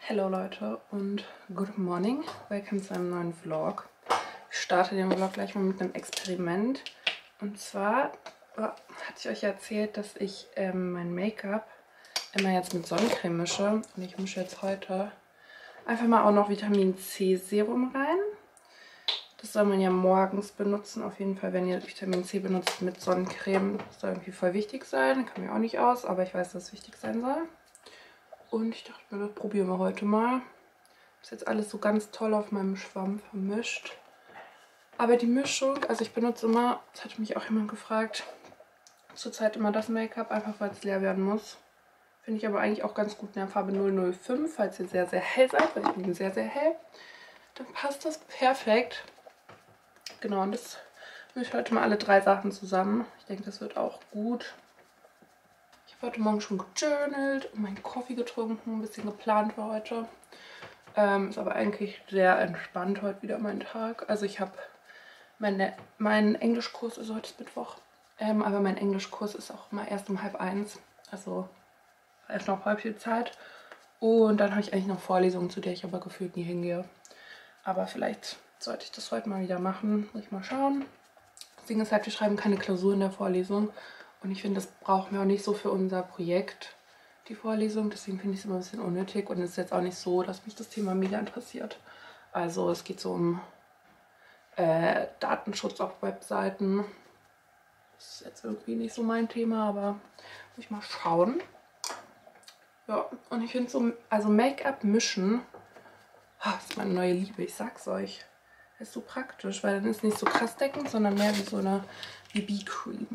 Hello Leute und good morning, willkommen zu einem neuen Vlog. Ich starte den Vlog gleich mal mit einem Experiment. Und zwar hatte ich euch erzählt, dass ich mein Make-up immer jetzt mit Sonnencreme mische. Und ich mische jetzt heute einfach mal auch noch Vitamin C Serum rein. Das soll man ja morgens benutzen, auf jeden Fall, wenn ihr Vitamin C benutzt mit Sonnencreme. Das soll irgendwie voll wichtig sein, kann mir auch nicht aus, aber ich weiß, dass es wichtig sein soll. Und ich dachte mir, das probieren wir heute mal. Ist jetzt alles so ganz toll auf meinem Schwamm vermischt. Aber die Mischung, also ich benutze immer, das hatte mich auch jemand gefragt, zurzeit immer das Make-up, einfach weil es leer werden muss. Finde ich aber eigentlich auch ganz gut in der Farbe 005, falls ihr sehr, sehr hell seid, weil ich bin sehr, sehr hell. Dann passt das perfekt. Genau, und das mische ich heute mal alle 3 Sachen zusammen. Ich denke, das wird auch gut. Ich habe heute Morgen schon gejournalt und meinen Kaffee getrunken, ein bisschen geplant für heute. Ist aber eigentlich sehr entspannt heute wieder mein Tag. Also ich habe mein Englischkurs, also heute ist Mittwoch, aber mein Englischkurs ist auch immer erst um 12:30. Also erst noch voll viel Zeit. Und dann habe ich eigentlich noch Vorlesungen, zu der ich aber gefühlt nie hingehe. Aber vielleicht sollte ich das heute mal wieder machen. Muss ich mal schauen. Das Ding ist halt, wir schreiben keine Klausur in der Vorlesung. Und ich finde, das brauchen wir auch nicht so für unser Projekt, die Vorlesung. Deswegen finde ich es immer ein bisschen unnötig. Und es ist jetzt auch nicht so, dass mich das Thema mega interessiert. Also es geht so um Datenschutz auf Webseiten. Das ist jetzt irgendwie nicht so mein Thema, aber muss ich mal schauen. Ja, und ich finde so, also Make-up mischen, das ist meine neue Liebe, ich sag's euch. Ist so praktisch, weil dann ist nicht so krass deckend, sondern mehr wie so eine BB-Cream.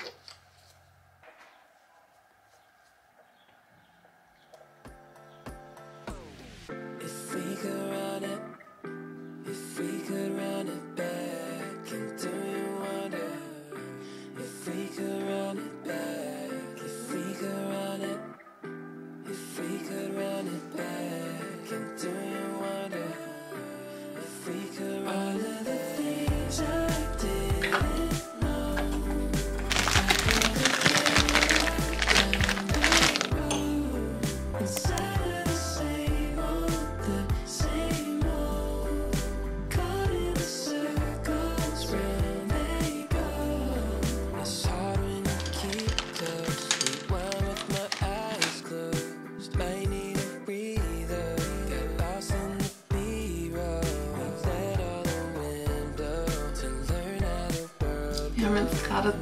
Wir haben jetzt gerade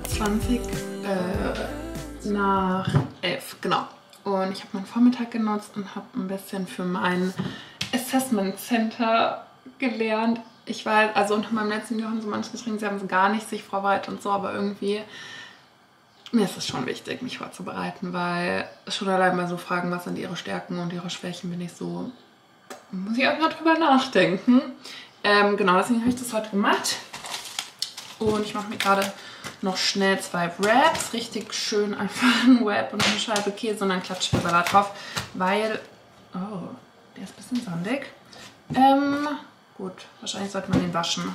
11, genau. Und ich habe meinen Vormittag genutzt und habe ein bisschen für mein Assessment Center gelernt. Ich weiß, also unter meinem letzten Video haben so manche geschrieben, sie haben so gar nicht sich vorbereitet und so, aber irgendwie, mir ist es schon wichtig, mich vorzubereiten, weil schon allein mal so fragen, was sind ihre Stärken und ihre Schwächen, bin ich so, muss ich auch mal drüber nachdenken. Genau, deswegen habe ich das heute gemacht. Und ich mache mir gerade noch schnell 2 Wraps. Richtig schön einfach ein Wrap und eine Scheibe Käse und dann klatsche ich Salat drauf. Weil, oh, der ist ein bisschen sandig. Gut, wahrscheinlich sollte man den waschen.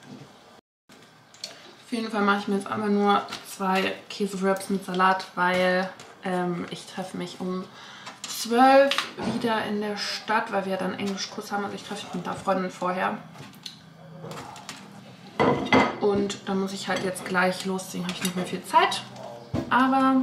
Auf jeden Fall mache ich mir jetzt einmal nur 2 Käsewraps mit Salat, weil ich treffe mich um 12 wieder in der Stadt, weil wir dann Englischkurs haben. Also ich treffe mich mit einer Freundin vorher. Und dann muss ich halt jetzt gleich los, deswegen habe ich nicht mehr viel Zeit. Aber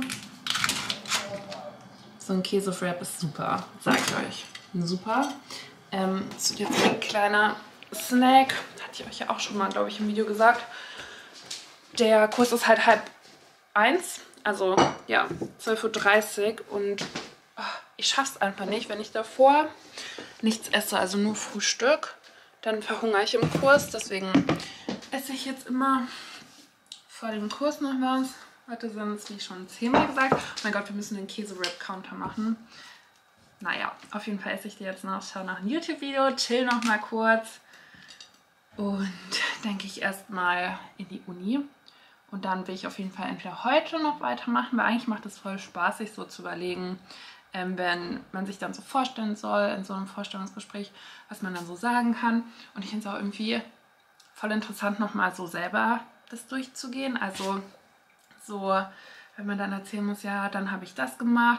so ein Käsewrap ist super, sag ich euch. Super. Das ist jetzt ein kleiner Snack. Hatte ich euch ja auch schon mal, glaube ich, im Video gesagt. Der Kurs ist halt 12:30, also ja, 12:30 Uhr. Und ich schaffe es einfach nicht, wenn ich davor nichts esse, also nur Frühstück. Dann verhungere ich im Kurs, deswegen esse ich jetzt immer vor dem Kurs noch was. Heute sind es, wie schon 10-mal gesagt. Oh mein Gott, wir müssen den Käse-Wrap-Counter machen. Naja, auf jeden Fall esse ich die jetzt noch. Schau nach einem YouTube-Video, chill noch mal kurz. Und denke ich erstmal in die Uni. Und dann will ich auf jeden Fall entweder heute noch weitermachen, weil eigentlich macht es voll Spaß, sich so zu überlegen, wenn man sich dann so vorstellen soll, in so einem Vorstellungsgespräch, was man dann so sagen kann. Und ich finde es auch irgendwie voll interessant, nochmal so selber das durchzugehen. Also so, wenn man dann erzählen muss, ja, dann habe ich das gemacht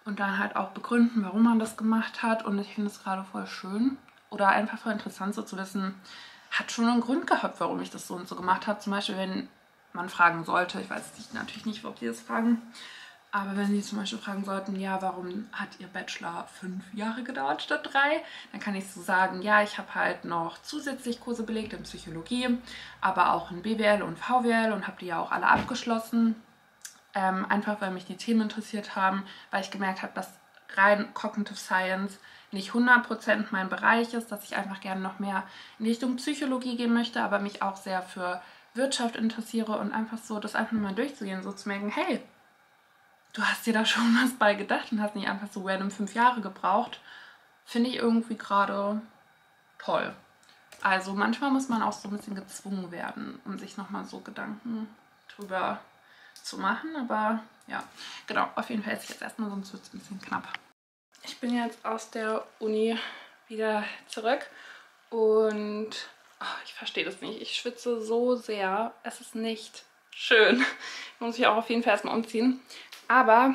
und dann halt auch begründen, warum man das gemacht hat. Und ich finde es gerade voll schön oder einfach voll interessant so zu wissen, hat schon einen Grund gehabt, warum ich das so und so gemacht habe. Zum Beispiel, wenn man fragen sollte, ich weiß natürlich nicht, ob die das fragen, aber wenn sie zum Beispiel fragen sollten, ja, warum hat ihr Bachelor 5 Jahre gedauert statt 3, dann kann ich so sagen, ja, ich habe halt noch zusätzlich Kurse belegt in Psychologie, aber auch in BWL und VWL und habe die ja auch alle abgeschlossen. Einfach, weil mich die Themen interessiert haben, weil ich gemerkt habe, dass rein Cognitive Science nicht 100% mein Bereich ist, dass ich einfach gerne noch mehr in Richtung Psychologie gehen möchte, aber mich auch sehr für Wirtschaft interessiere und einfach so das einfach mal durchzugehen, so zu merken, hey, du hast dir da schon was bei gedacht und hast nicht einfach so random 5 Jahre gebraucht, finde ich irgendwie gerade toll. Also manchmal muss man auch so ein bisschen gezwungen werden, um sich nochmal so Gedanken drüber zu machen, aber ja, genau, auf jeden Fall esse ich jetzt erstmal, sonst wird es ein bisschen knapp. Ich bin jetzt aus der Uni wieder zurück und ich verstehe das nicht. Ich schwitze so sehr. Es ist nicht schön. Ich muss mich auch auf jeden Fall erstmal umziehen. Aber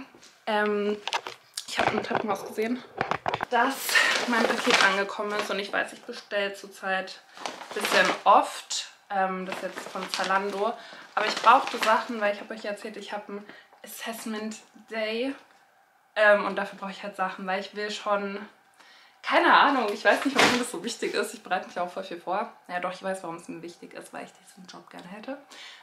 ich habe im Treppenhaus gesehen, dass mein Paket angekommen ist und ich weiß, ich bestelle zurzeit ein bisschen oft. Das ist jetzt von Zalando. Aber ich brauchte Sachen, weil ich habe euch erzählt, ich habe einen Assessment Day. Und dafür brauche ich halt Sachen, weil ich will schon... Keine Ahnung, ich weiß nicht, warum das so wichtig ist. Ich bereite mich auch voll viel vor. Ja doch, ich weiß, warum es mir wichtig ist, weil ich diesen Job gerne hätte.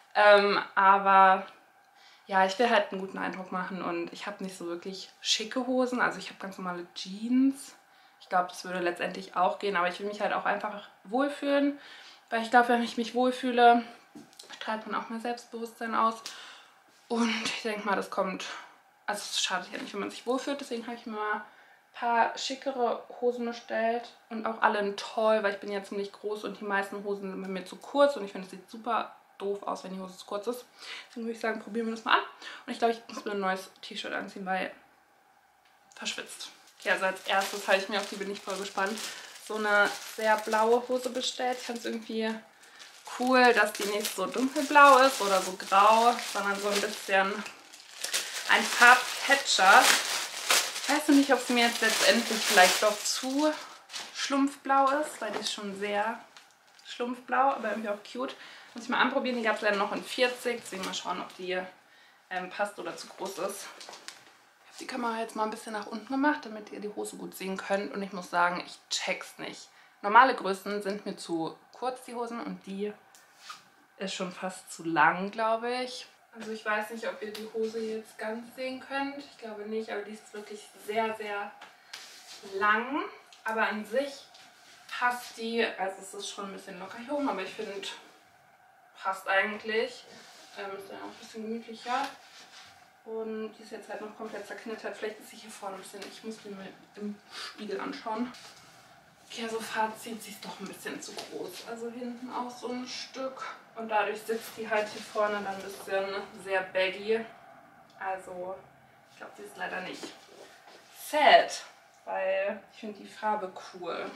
Aber ja, ich will halt einen guten Eindruck machen und ich habe nicht so wirklich schicke Hosen. Also ich habe ganz normale Jeans. Ich glaube, das würde letztendlich auch gehen, aber ich will mich halt auch einfach wohlfühlen. Weil ich glaube, wenn ich mich wohlfühle, strahlt man auch mehr Selbstbewusstsein aus. Und ich denke mal, das kommt... Also es schadet ja nicht, wenn man sich wohlfühlt. Deswegen habe ich mir mal ein paar schickere Hosen bestellt. Und auch alle in toll, weil ich bin ja ziemlich groß und die meisten Hosen sind bei mir zu kurz. Und ich finde, es sieht super doof aus, wenn die Hose zu kurz ist. Deswegen würde ich sagen, probieren wir das mal an. Und ich glaube, ich muss mir ein neues T-Shirt anziehen, weil verschwitzt. Okay, also als erstes habe ich mir, auf die bin ich voll gespannt, so eine sehr blaue Hose bestellt. Ich fand es irgendwie cool, dass die nicht so dunkelblau ist oder so grau, sondern so ein bisschen ein Farbcatcher. Ich weiß noch nicht, ob es mir jetzt letztendlich vielleicht doch zu schlumpfblau ist, weil die ist schon sehr schlumpfblau, aber irgendwie auch cute. Muss ich mal anprobieren. Die gab es leider noch in 40, deswegen mal schauen, ob die passt oder zu groß ist. Ich habe die Kamera jetzt mal ein bisschen nach unten gemacht, damit ihr die Hose gut sehen könnt. Und ich muss sagen, ich check's nicht. Normale Größen sind mir zu kurz, die Hosen, und die ist schon fast zu lang, glaube ich. Also ich weiß nicht, ob ihr die Hose jetzt ganz sehen könnt. Ich glaube nicht, aber die ist wirklich sehr, sehr lang. Aber an sich passt die, also es ist schon ein bisschen locker hier oben, aber ich finde, passt eigentlich. Ist dann auch ein bisschen gemütlicher. Und die ist jetzt halt noch komplett zerknittert. Vielleicht ist sie hier vorne ein bisschen, ich muss die mal im Spiegel anschauen. Okay, also Fazit, sie ist doch ein bisschen zu groß. Also hinten auch so ein Stück. Und dadurch sitzt die halt hier vorne dann ein bisschen sehr baggy. Also ich glaube, die ist leider nicht sad, weil ich finde die Farbe cool.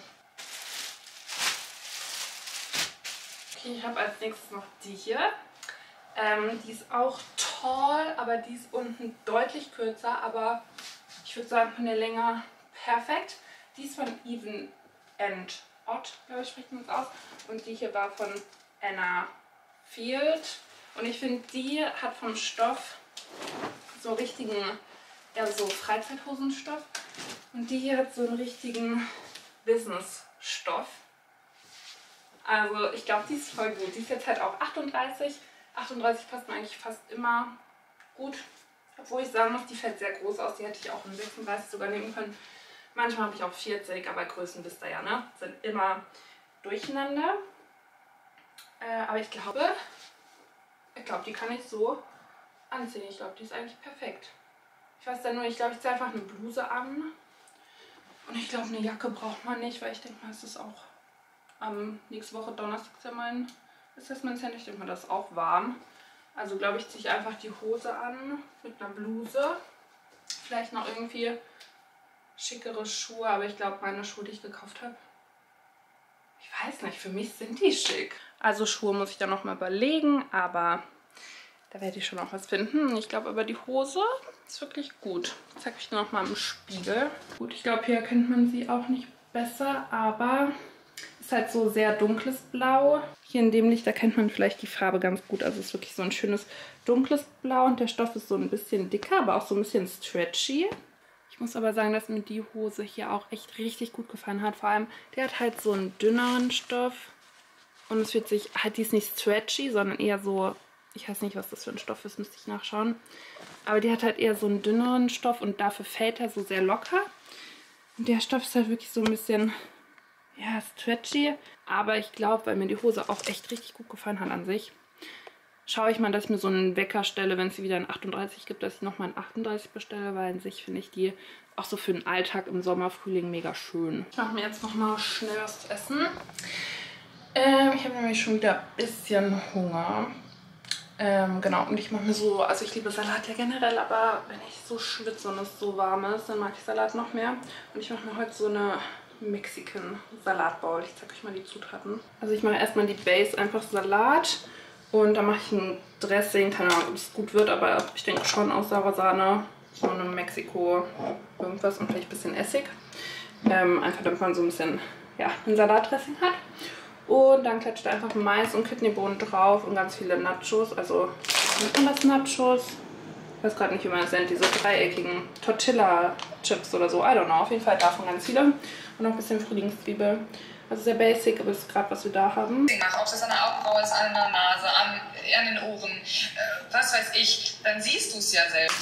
Okay, ich habe als nächstes noch die hier. Die ist auch toll, aber die ist unten deutlich kürzer. Aber ich würde sagen, von der Länge perfekt. Die ist von Even and Odd, glaube ich, spricht man es aus. Und die hier war von Anna Field. Und ich finde, die hat vom Stoff so richtigen, ja, so Freizeithosenstoff. Und die hier hat so einen richtigen Business-Stoff. Also ich glaube, die ist voll gut. Die ist jetzt halt auch 38. 38 passt mir eigentlich fast immer gut. Obwohl ich sagen muss, die fällt sehr groß aus. Die hätte ich auch in 36 sogar nehmen können. Manchmal habe ich auch 40, aber Größen wisst ihr ja, ne? Sind immer durcheinander. Aber ich glaube, die kann ich so anziehen. Ich glaube, die ist eigentlich perfekt. Ich weiß ja nur, ich glaube, ich ziehe einfach eine Bluse an. Und ich glaube, eine Jacke braucht man nicht, weil ich denke mal, es ist auch nächste Woche Donnerstag ist ja mein Assessment Center. Ich denke mal, das ist auch warm. Also glaube ich, ziehe ich einfach die Hose an mit einer Bluse. Vielleicht noch irgendwie schickere Schuhe, aber ich glaube, meine Schuhe, die ich gekauft habe, ich weiß nicht, für mich sind die schick. Also Schuhe muss ich dann noch mal überlegen, aber da werde ich schon noch was finden. Ich glaube aber, die Hose, ist wirklich gut. Ich zeige euch nur noch mal im Spiegel. Gut, ich glaube, hier erkennt man sie auch nicht besser, aber ist halt so sehr dunkles Blau. Hier in dem Licht erkennt man vielleicht die Farbe ganz gut. Also es ist wirklich so ein schönes dunkles Blau und der Stoff ist so ein bisschen dicker, aber auch so ein bisschen stretchy. Ich muss aber sagen, dass mir die Hose hier auch echt richtig gut gefallen hat. Vor allem, die hat halt so einen dünneren Stoff und es wird sich halt, die ist nicht stretchy, sondern eher so, ich weiß nicht, was das für ein Stoff ist, müsste ich nachschauen. Aber die hat halt eher so einen dünneren Stoff und dafür fällt er so sehr locker. Und der Stoff ist halt wirklich so ein bisschen, ja, stretchy. Aber ich glaube, weil mir die Hose auch echt richtig gut gefallen hat an sich, schaue ich mal, dass ich mir so einen Wecker stelle, wenn es wieder in 38 gibt, dass ich nochmal in 38 bestelle, weil an sich finde ich die auch so für den Alltag im Sommer, Frühling mega schön. Ich mache mir jetzt nochmal schnell was zu essen. Ich habe nämlich schon wieder ein bisschen Hunger. Genau, und ich mache mir so, also ich liebe Salat ja generell, aber wenn ich so schwitze und es so warm ist, dann mag ich Salat noch mehr. Und ich mache mir heute so eine Mexican Salatbowl. Ich zeige euch mal die Zutaten. Also ich mache erstmal die Base, einfach Salat. Und dann mache ich ein Dressing, keine Ahnung, ob es gut wird, aber ich denke schon aus saurer Sahne, so eine Mexiko irgendwas und vielleicht ein bisschen Essig. Einfach damit man so ein bisschen, ja, ein Salatdressing hat. Und dann klatscht einfach Mais und Kidneybohnen drauf und ganz viele Nachos. Also, nennt man das Nachos? Ich weiß gerade nicht, wie man das nennt. Diese dreieckigen Tortilla-Chips oder so. I don't know. Auf jeden Fall davon ganz viele. Und noch ein bisschen Frühlingszwiebel. Also sehr basic, aber das ist gerade, was wir da haben. Ob das an der Augenbraue ist, an der Nase, an den Ohren, was weiß ich, dann siehst du es ja selbst.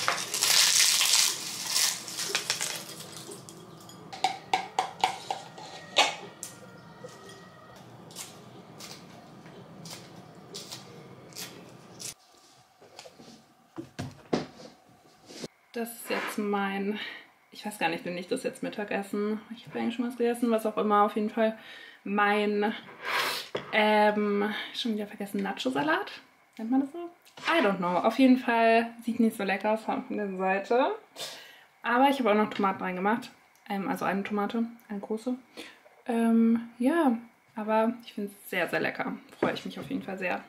Das ist jetzt mein, ich weiß gar nicht, bin ich das jetzt Mittagessen? Ich habe eigentlich schon was gegessen, was auch immer. Auf jeden Fall mein, schon wieder vergessen, Nacho-Salat. Nennt man das so? I don't know. Auf jeden Fall sieht nicht so lecker aus von der Seite. Aber ich habe auch noch Tomaten reingemacht. Also eine Tomate, eine große. Ja, aber ich finde es sehr, sehr lecker. Freue ich mich auf jeden Fall sehr.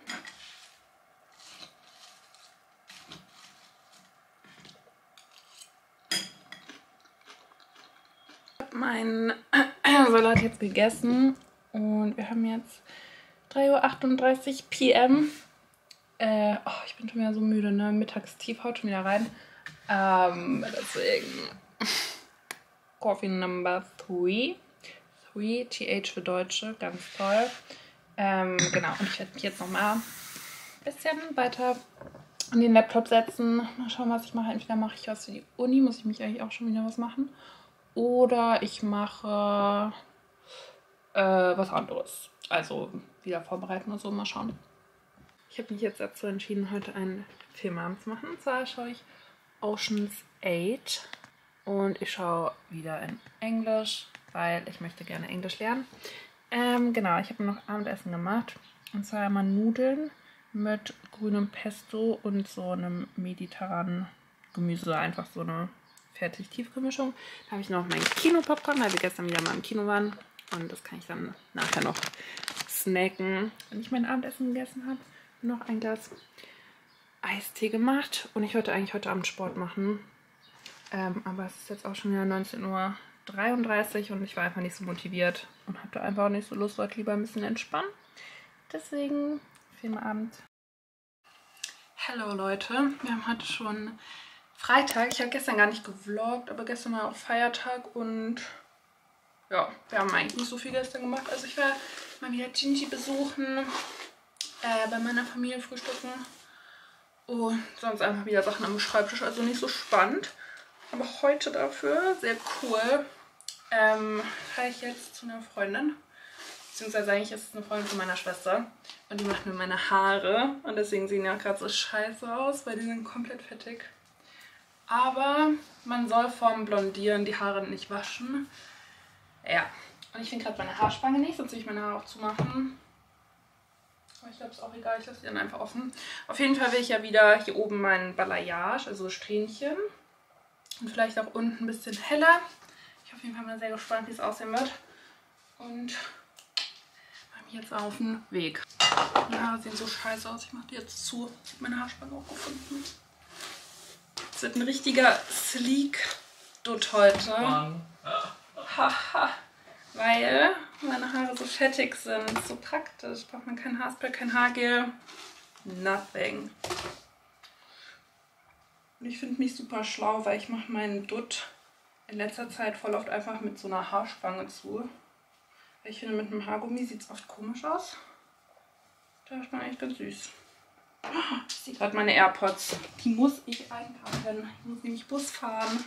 Meinen Salat jetzt gegessen und wir haben jetzt 3:38 Uhr PM. Oh, ich bin schon wieder so müde, ne? Mittagstief haut schon wieder rein. Deswegen Coffee Number 3. 3, TH für Deutsche, ganz toll. Genau, und ich werde mich jetzt nochmal ein bisschen weiter an den Laptop setzen. Mal schauen, was ich mache. Entweder mache ich was für die Uni, muss ich mich eigentlich auch schon wieder was machen. Oder ich mache was anderes. Also wieder vorbereiten und so, mal schauen. Ich habe mich jetzt dazu entschieden, heute einen Filmabend zu machen. Und zwar schaue ich Ocean's 8. Und ich schaue wieder in Englisch, weil ich möchte gerne Englisch lernen. Genau, ich habe noch Abendessen gemacht. Und zwar einmal Nudeln mit grünem Pesto und so einem mediterranen Gemüse. Einfach so eine Fertig-Tiefkühlmischung. Da habe ich noch mein Kino-Popcorn, weil wir gestern wieder mal im Kino waren. Und das kann ich dann nachher noch snacken, wenn ich mein Abendessen gegessen habe. Noch ein Glas Eistee gemacht. Und ich wollte eigentlich heute Abend Sport machen. Aber es ist jetzt auch schon wieder 19:33 Uhr und ich war einfach nicht so motiviert. Und hatte einfach auch nicht so Lust, heute lieber ein bisschen entspannen. Deswegen Filmabend. Hallo Leute, wir haben heute schon Freitag. Ich habe gestern gar nicht gevloggt, aber gestern war auch Feiertag und ja, wir haben eigentlich nicht so viel gestern gemacht. Also ich war mal wieder Gingy besuchen, bei meiner Familie frühstücken und sonst einfach wieder Sachen am Schreibtisch, also nicht so spannend. Aber heute dafür, sehr cool, fahre ich jetzt zu einer Freundin. Beziehungsweise eigentlich ist es eine Freundin von meiner Schwester und die macht mir meine Haare und deswegen sehen die auch gerade so scheiße aus, weil die sind komplett fettig. Aber man soll vorm Blondieren die Haare nicht waschen. Ja, und ich finde gerade meine Haarspange nicht, sonst will ich meine Haare auch zumachen. Aber ich glaube, es ist auch egal, ich lasse die dann einfach offen. Auf jeden Fall will ich ja wieder hier oben mein Balayage, also Strähnchen. Und vielleicht auch unten ein bisschen heller. Ich bin auf jeden Fall mal sehr gespannt, wie es aussehen wird. Und jetzt auf den Weg. Die Haare sehen so scheiße aus. Ich mache die jetzt zu. Ich habe meine Haarspange auch gefunden. Es wird ein richtiger Sleek-Dutt heute. Haha. Weil meine Haare so fettig sind. So praktisch. Braucht man kein Haarspray, kein Haargel. Nothing. Und ich finde mich super schlau, weil ich mache meinen Dutt in letzter Zeit voll oft einfach mit so einer Haarspange zu. Weil ich finde, mit einem Haargummi sieht es oft komisch aus. Da ist man eigentlich ganz süß. Ich sehe gerade meine AirPods. Die muss ich einpacken. Ich muss nämlich Bus fahren.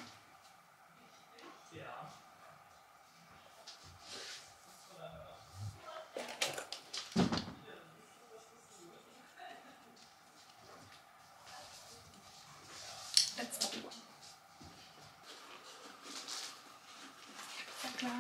Let's go. Bis gleich.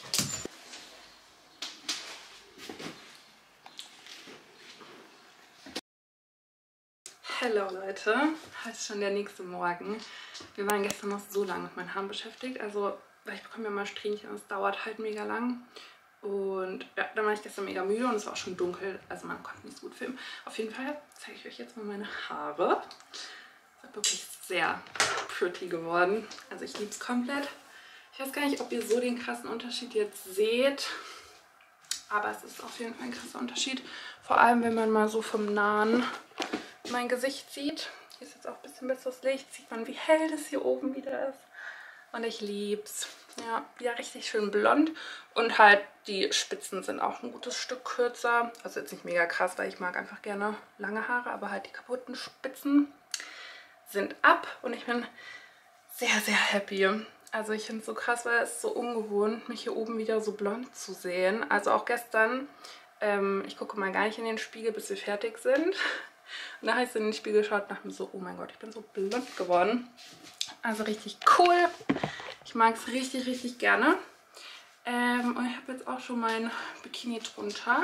Hallo Leute, heute ist schon der nächste Morgen. Wir waren gestern noch so lange mit meinen Haaren beschäftigt. Also, weil ich bekomme ja mal Strähnchen und es dauert halt mega lang. Und ja, dann war ich gestern mega müde und es war auch schon dunkel. Also man konnte nicht so gut filmen. Auf jeden Fall zeige ich euch jetzt mal meine Haare. Es ist wirklich sehr pretty geworden. Also ich liebe es komplett. Ich weiß gar nicht, ob ihr so den krassen Unterschied jetzt seht. Aber es ist auf jeden Fall ein krasser Unterschied. Vor allem, wenn man mal so vom Nahen mein Gesicht sieht. Hier ist jetzt auch ein bisschen besseres Licht. Sieht man, wie hell das hier oben wieder ist. Und ich lieb's. Ja, wieder richtig schön blond. Und halt die Spitzen sind auch ein gutes Stück kürzer. Also jetzt nicht mega krass, weil ich mag einfach gerne lange Haare. Aber halt die kaputten Spitzen sind ab. Und ich bin sehr, sehr happy. Also ich finde es so krass, weil es ist so ungewohnt, mich hier oben wieder so blond zu sehen. Also auch gestern, ich gucke mal gar nicht in den Spiegel, bis wir fertig sind. Und da habe ich so in den Spiegel geschaut und dachte mir so, oh mein Gott, ich bin so blond geworden. Also richtig cool. Ich mag es richtig, richtig gerne. Und ich habe jetzt auch schon mein Bikini drunter.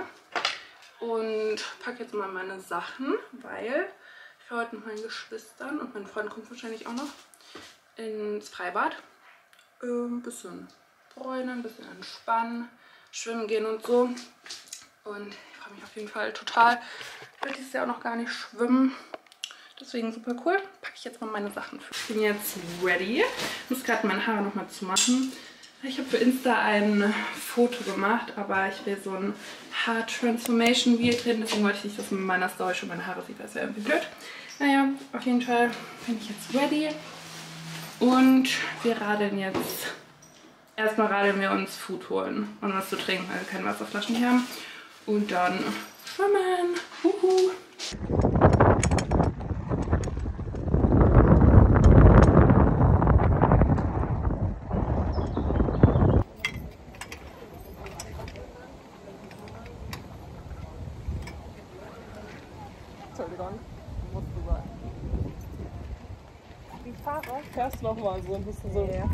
Und packe jetzt mal meine Sachen, weil ich fahre heute mit meinen Geschwistern und mein Freund kommt wahrscheinlich auch noch ins Freibad. Ein bisschen bräunen, ein bisschen entspannen, schwimmen gehen und so. Und ich freue mich auf jeden Fall total. Ich will dieses Jahr auch noch gar nicht schwimmen. Deswegen super cool. Packe ich jetzt mal meine Sachen für. Ich bin jetzt ready. Ich muss gerade meine Haare nochmal zumachen. Ich habe für Insta ein Foto gemacht, aber ich will so ein Haar-Transformation Reel drehen. Deswegen wollte ich nicht, dass man in meiner Story schon meine Haare sieht. Das wäre irgendwie blöd. Naja, auf jeden Fall bin ich jetzt ready. Und wir radeln jetzt. Erstmal radeln wir uns Food holen und was zu trinken, weil wir keine Wasserflaschen hier haben. Und dann schwimmen. Huhu. Entschuldigung, musst du sein. Die Fahrer fährst noch mal so ein bisschen so. Ja.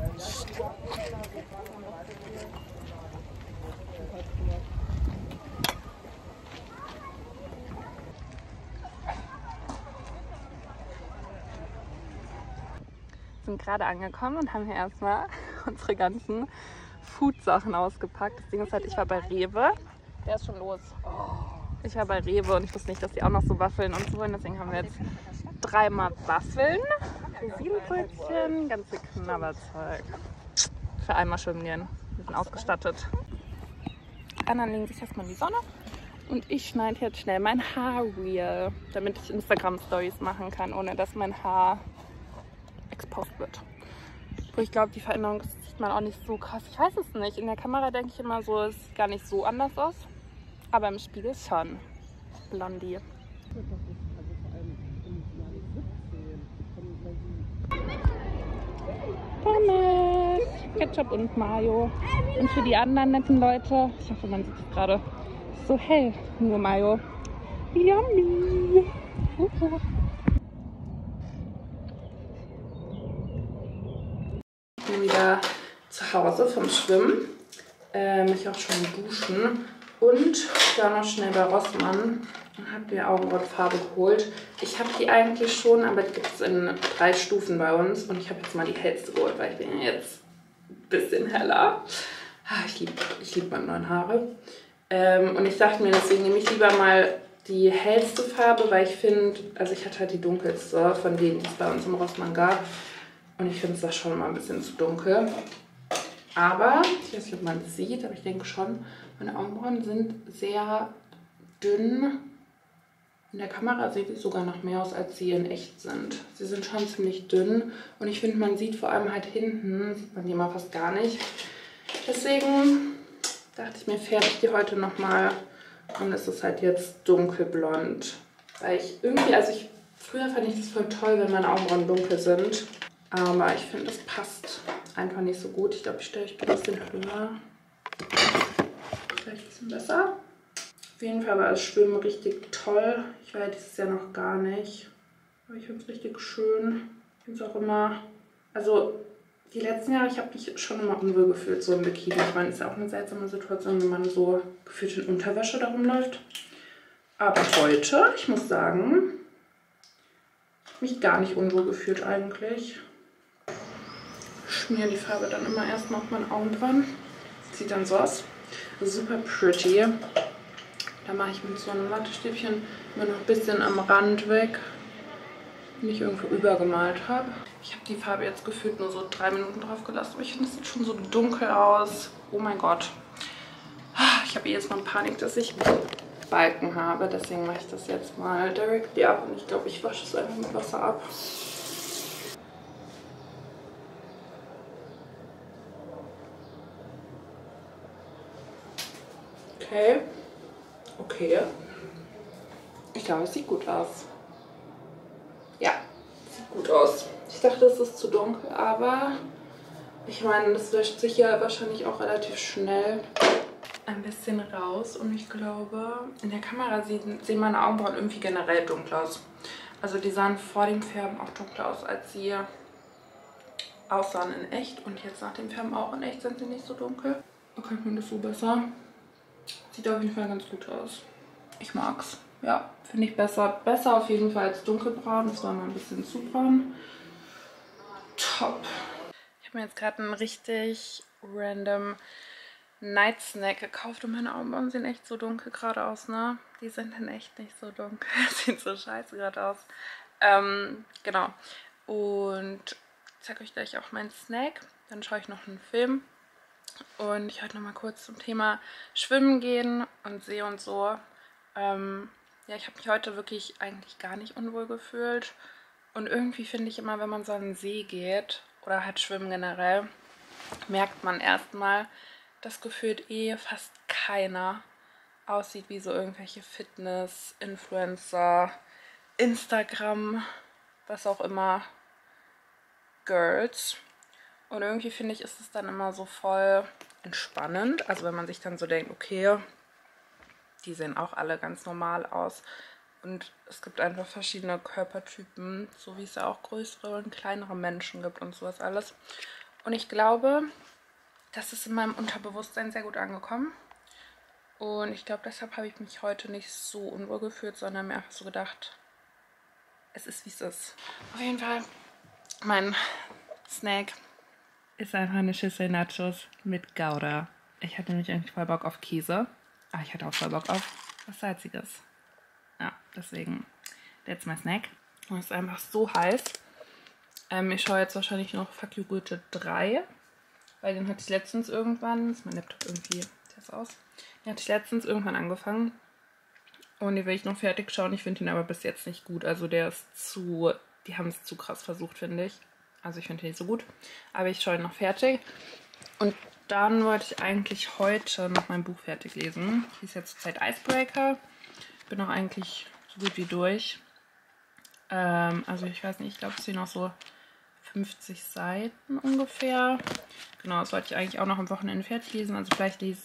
Wir sind gerade angekommen und haben hier erstmal unsere ganzen Food-Sachen ausgepackt. Das Ding ist halt, ich war bei Rewe. Der ist schon los. Ich war bei Rewe und ich wusste nicht, dass die auch noch so Waffeln und so wollen. Deswegen haben wir jetzt 3-mal Waffeln, Rosinenbrötchen, ganze Knabberzeug. Für einmal schwimmen gehen. Wir sind ausgestattet. Die anderen legen sich erstmal in die Sonne. Und ich schneide jetzt schnell mein Haar-Reel, damit ich Instagram-Stories machen kann, ohne dass mein Haar exposed wird. Wo ich glaube, die Veränderung sieht man auch nicht so krass. Ich weiß es nicht. In der Kamera denke ich immer so, es sieht gar nicht so anders aus. Aber im Spiegel schon. Blondie. Pommes, Ketchup und Mayo. Und für die anderen netten Leute, ich hoffe, man sieht es gerade, so hell, nur Mayo. Yummy! Ich bin wieder zu Hause vom Schwimmen. Ich auch schon duschen. Und da noch schnell bei Rossmann und habe mir Augenbrauenfarbe geholt. Ich habe die eigentlich schon, aber die gibt es in 3 Stufen bei uns. Und ich habe jetzt mal die hellste geholt, weil ich bin ja jetzt ein bisschen heller. Ich lieb meine neuen Haare. Und ich dachte mir, deswegen nehme ich lieber mal die hellste Farbe, weil ich finde, also ich hatte halt die dunkelste von denen, die es bei uns im Rossmann gab. Und ich finde es da schon mal ein bisschen zu dunkel. Aber, ich weiß nicht, ob man es sieht, aber ich denke schon, meine Augenbrauen sind sehr dünn. In der Kamera sieht es sogar noch mehr aus, als sie in echt sind. Sie sind schon ziemlich dünn und ich finde, man sieht vor allem halt hinten, sieht man die mal fast gar nicht. Deswegen dachte ich mir, färbe ich die heute nochmal und es ist halt jetzt dunkelblond. Weil ich irgendwie, früher fand ich das voll toll, wenn meine Augenbrauen dunkel sind. Aber ich finde, das passt einfach nicht so gut. Ich glaube, ich stelle euch ein bisschen höher. Vielleicht ein bisschen besser. Auf jeden Fall war das Schwimmen richtig toll. Ich war ja dieses Jahr noch gar nicht. Aber ich finde es richtig schön. Ich finde es auch immer... Also, die letzten Jahre, ich habe mich schon immer unwohl gefühlt, so im Bikini. Ich meine, es ist ja auch eine seltsame Situation, wenn man so gefühlt in Unterwäsche da rumläuft. Aber heute, ich muss sagen, mich gar nicht unwohl gefühlt eigentlich. Ich schmiere die Farbe dann immer erstmal auf meine Augenbrauen. Sieht dann so aus. Super pretty. Da mache ich mit so einem Wattestäbchen immer noch ein bisschen am Rand weg, wenn ich irgendwo übergemalt habe. Ich habe die Farbe jetzt gefühlt nur so 3 Minuten drauf gelassen, aber ich finde, es sieht schon so dunkel aus. Oh mein Gott. Ich habe jetzt mal Panik, dass ich Balken habe, deswegen mache ich das jetzt mal directly ab und ich glaube, ich wasche es einfach mit Wasser ab. Okay. Ich glaube, es sieht gut aus. Ja, sieht gut aus. Ich dachte, es ist zu dunkel, aber ich meine, das wäscht sich ja wahrscheinlich auch relativ schnell ein bisschen raus. Und ich glaube, in der Kamera sehen meine Augenbrauen irgendwie generell dunkel aus. Also die sahen vor dem Färben auch dunkler aus, als sie aussahen in echt. Und jetzt nach dem Färben auch in echt sind sie nicht so dunkel. Okay, ich finde das so besser. Sieht auf jeden Fall ganz gut aus. Ich mag's. Ja, finde ich besser. Besser auf jeden Fall als dunkelbraun. Das war mal ein bisschen zu braun. Top. Ich habe mir jetzt gerade einen richtig random Night Snack gekauft und meine Augenbrauen sehen echt so dunkel gerade aus, ne? Die sind dann echt nicht so dunkel. Sieht so scheiße gerade aus. Genau. Und ich zeige euch gleich auch meinen Snack. Dann schaue ich noch einen Film. Und ich wollte noch mal kurz zum Thema Schwimmen gehen und See und so. Ja, ich habe mich heute wirklich eigentlich gar nicht unwohl gefühlt. Und irgendwie finde ich immer, wenn man so an den See geht oder halt schwimmen generell, merkt man erstmal, dass gefühlt fast keiner aussieht wie so irgendwelche Fitness-Influencer, Instagram, was auch immer, Girls. Und irgendwie finde ich, ist es dann immer so voll entspannend. Also wenn man sich dann so denkt, okay, die sehen auch alle ganz normal aus. Und es gibt einfach verschiedene Körpertypen, so wie es ja auch größere und kleinere Menschen gibt und sowas alles. Und ich glaube, das ist in meinem Unterbewusstsein sehr gut angekommen. Und ich glaube, deshalb habe ich mich heute nicht so unwohl gefühlt, sondern mir einfach so gedacht, es ist, wie es ist. Auf jeden Fall, mein Snack ist einfach eine Schüssel Nachos mit Gouda. Ich hatte nämlich eigentlich voll Bock auf Käse. Aber ich hatte auch voll Bock auf was Salziges. Ja, deswegen, that's my snack. Und es ist einfach so heiß. Ich schaue jetzt wahrscheinlich noch Fuck You Goethe 3. Weil den hatte ich letztens irgendwann, ist mein Laptop irgendwie, der ist aus. Den hatte ich letztens irgendwann angefangen. Und den will ich noch fertig schauen. Ich finde ihn aber bis jetzt nicht gut. Also der ist die haben es zu krass versucht, finde ich. Also ich finde ihn nicht so gut. Aber ich schaue ihn noch fertig. Und dann wollte ich eigentlich heute noch mein Buch fertig lesen. Ich lese jetzt zurzeit Icebreaker. Bin auch eigentlich so gut wie durch. Also ich weiß nicht, ich glaube es sind noch so 50 Seiten ungefähr. Genau, das wollte ich eigentlich auch noch am Wochenende fertig lesen. Also vielleicht lese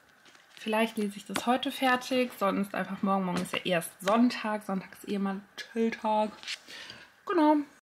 ich das heute fertig. Sonst einfach morgen. Morgen ist ja erst Sonntag. Sonntag ist mal Chilltag. Genau.